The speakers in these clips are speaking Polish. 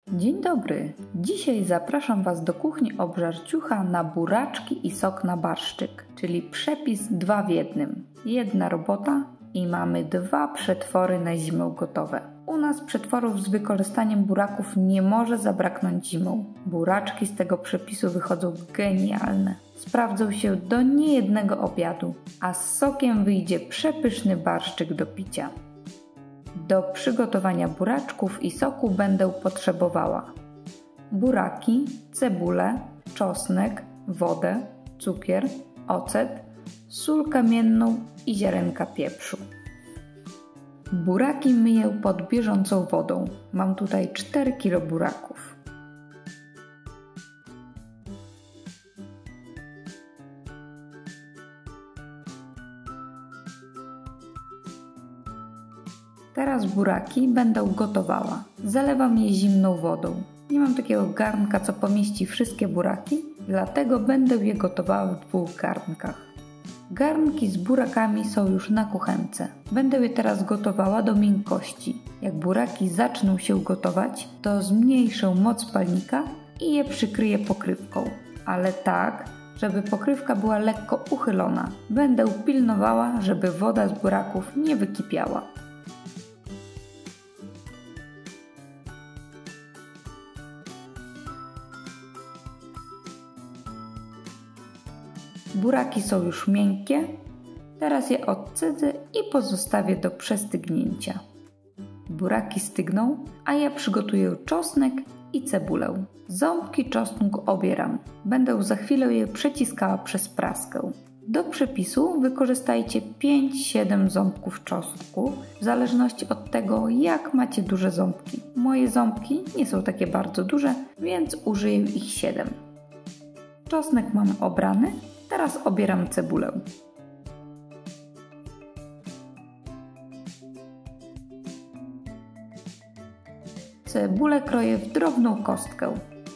Dzień dobry! Dzisiaj zapraszam Was do kuchni Obżarciucha na buraczki i sok na barszczyk, czyli przepis 2 w 1. Jedna robota i mamy 2 przetwory na zimę gotowe. U nas przetworów z wykorzystaniem buraków nie może zabraknąć zimą. Buraczki z tego przepisu wychodzą genialne. Sprawdzą się do niejednego obiadu, a z sokiem wyjdzie przepyszny barszczyk do picia. Do przygotowania buraczków i soku będę potrzebowała buraki, cebulę, czosnek, wodę, cukier, ocet, sól kamienną i ziarenka pieprzu. Buraki myję pod bieżącą wodą. Mam tutaj 4 kg buraków. Teraz buraki będę gotowała. Zalewam je zimną wodą. Nie mam takiego garnka, co pomieści wszystkie buraki, dlatego będę je gotowała w 2 garnkach. Garnki z burakami są już na kuchence. Będę je teraz gotowała do miękkości. Jak buraki zaczną się gotować, to zmniejszę moc palnika i je przykryję pokrywką. Ale tak, żeby pokrywka była lekko uchylona. Będę pilnowała, żeby woda z buraków nie wykipiała. Buraki są już miękkie, teraz je odcedzę i pozostawię do przestygnięcia. Buraki stygną, a ja przygotuję czosnek i cebulę. Ząbki czosnku obieram. Będę za chwilę je przeciskała przez praskę. Do przepisu wykorzystajcie 5-7 ząbków czosnku, w zależności od tego, jak macie duże ząbki. Moje ząbki nie są takie bardzo duże, więc użyję ich 7. Czosnek mam obrany. Teraz obieram cebulę. Cebulę kroję w drobną kostkę.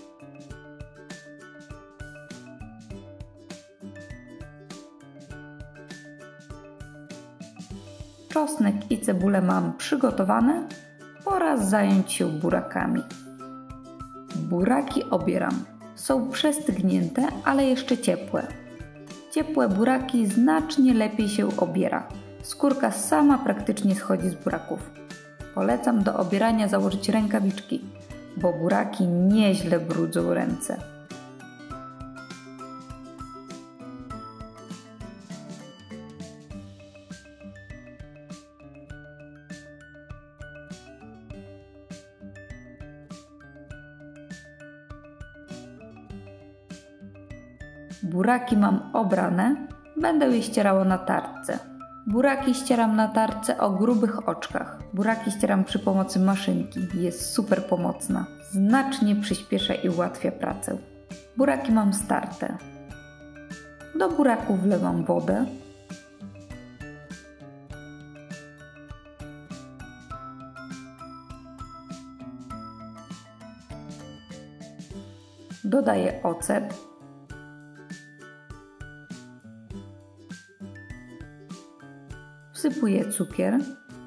Czosnek i cebulę mam przygotowane. Pora zająć się burakami. Buraki obieram. Są przestygnięte, ale jeszcze ciepłe. Ciepłe buraki znacznie lepiej się obiera. Skórka sama praktycznie schodzi z buraków. Polecam do obierania założyć rękawiczki, bo buraki nieźle brudzą ręce. Buraki mam obrane, będę je ścierała na tarce. Buraki ścieram na tarce o grubych oczkach. Buraki ścieram przy pomocy maszynki, jest super pomocna. Znacznie przyspiesza i ułatwia pracę. Buraki mam starte. Do buraków wlewam wodę. Dodaję ocet. Wsypuję cukier.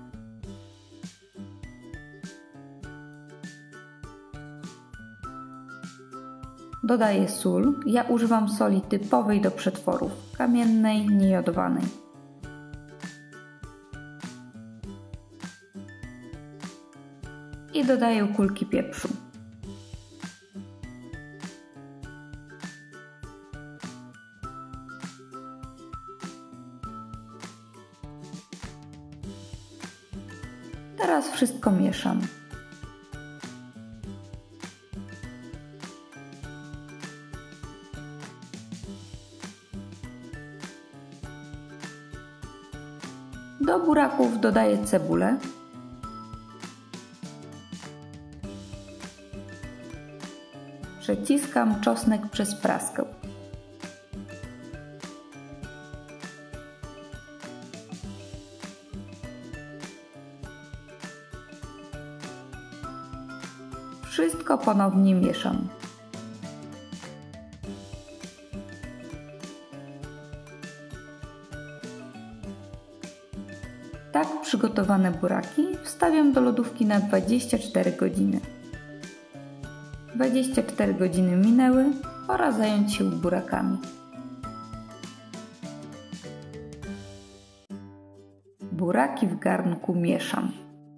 Dodaję sól. Ja używam soli typowej do przetworów, kamiennej, niejodowanej. I dodaję kulki pieprzu. Teraz wszystko mieszam. Do buraków dodaję cebulę. Przeciskam czosnek przez praskę. Wszystko ponownie mieszam. Tak przygotowane buraki wstawiam do lodówki na 24 godziny. 24 godziny minęły, pora zająć się burakami. Buraki w garnku mieszam.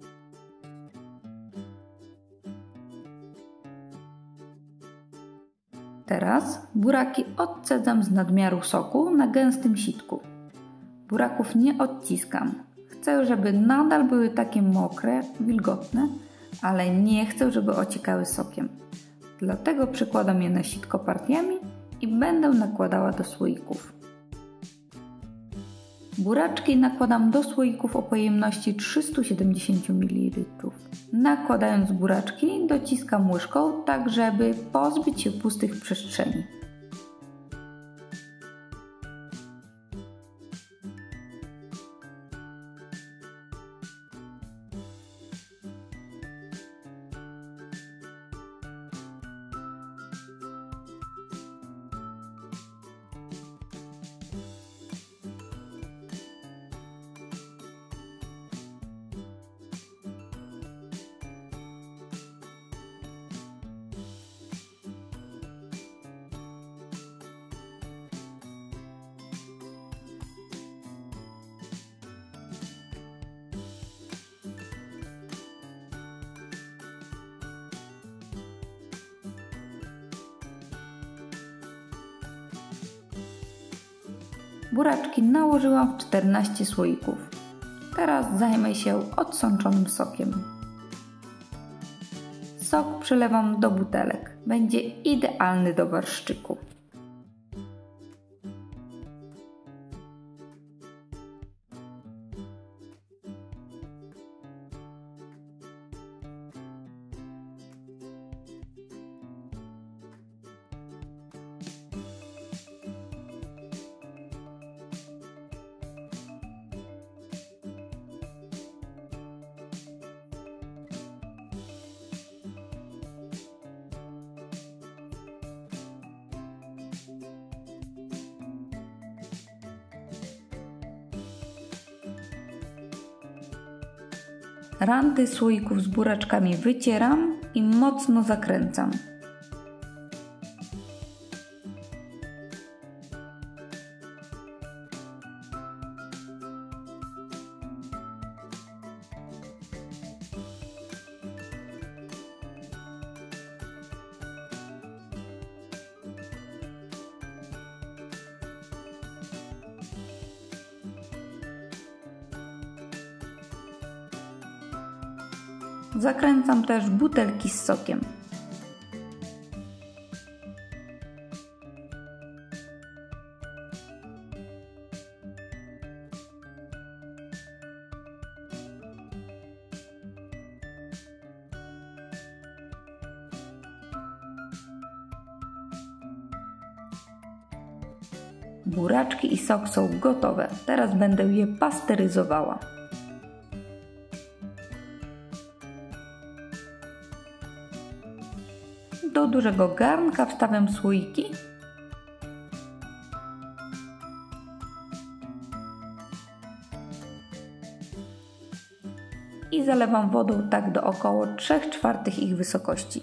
Teraz buraki odcedzam z nadmiaru soku na gęstym sitku. Buraków nie odciskam. Chcę, żeby nadal były takie mokre, wilgotne, ale nie chcę, żeby ociekały sokiem. Dlatego przykładam je na sitko partiami i będę nakładała do słoików. Buraczki nakładam do słoików o pojemności 370 ml. Nakładając buraczki dociskam łyżką, tak żeby pozbyć się pustych przestrzeni. Buraczki nałożyłam w 14 słoików. Teraz zajmę się odsączonym sokiem. Sok przelewam do butelek. Będzie idealny do barszczyku. Randy słoików z buraczkami wycieram i mocno zakręcam. Zakręcam też butelki z sokiem. Buraczki i sok są gotowe. Teraz będę je pasteryzowała. Do dużego garnka wstawiam słoiki i zalewam wodą tak do około 3/4 ich wysokości.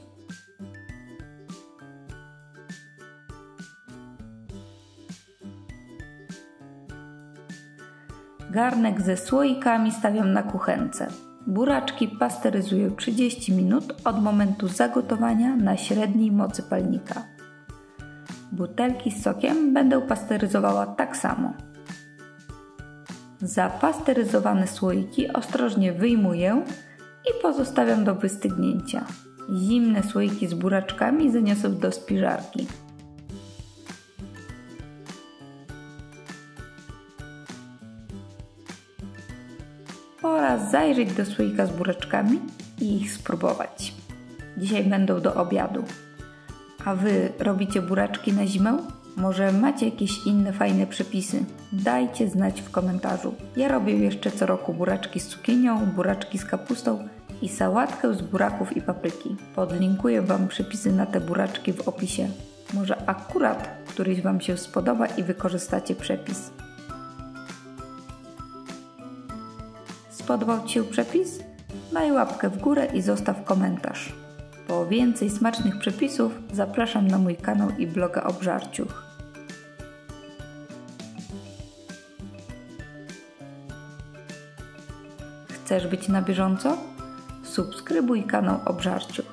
Garnek ze słoikami stawiam na kuchence. Buraczki pasteryzuję 30 minut od momentu zagotowania na średniej mocy palnika. Butelki z sokiem będę pasteryzowała tak samo. Zapasteryzowane słoiki ostrożnie wyjmuję i pozostawiam do wystygnięcia. Zimne słoiki z buraczkami zaniosę do spiżarki. Pora zajrzeć do słoika z buraczkami i ich spróbować. Dzisiaj będą do obiadu. A Wy robicie buraczki na zimę? Może macie jakieś inne fajne przepisy? Dajcie znać w komentarzu. Ja robię jeszcze co roku buraczki z cukinią, buraczki z kapustą i sałatkę z buraków i papryki. Podlinkuję Wam przepisy na te buraczki w opisie. Może akurat któryś Wam się spodoba i wykorzystacie przepis. Spodobał Ci się przepis? Daj łapkę w górę i zostaw komentarz. Po więcej smacznych przepisów zapraszam na mój kanał i bloga Obżarciuch. Chcesz być na bieżąco? Subskrybuj kanał Obżarciuch.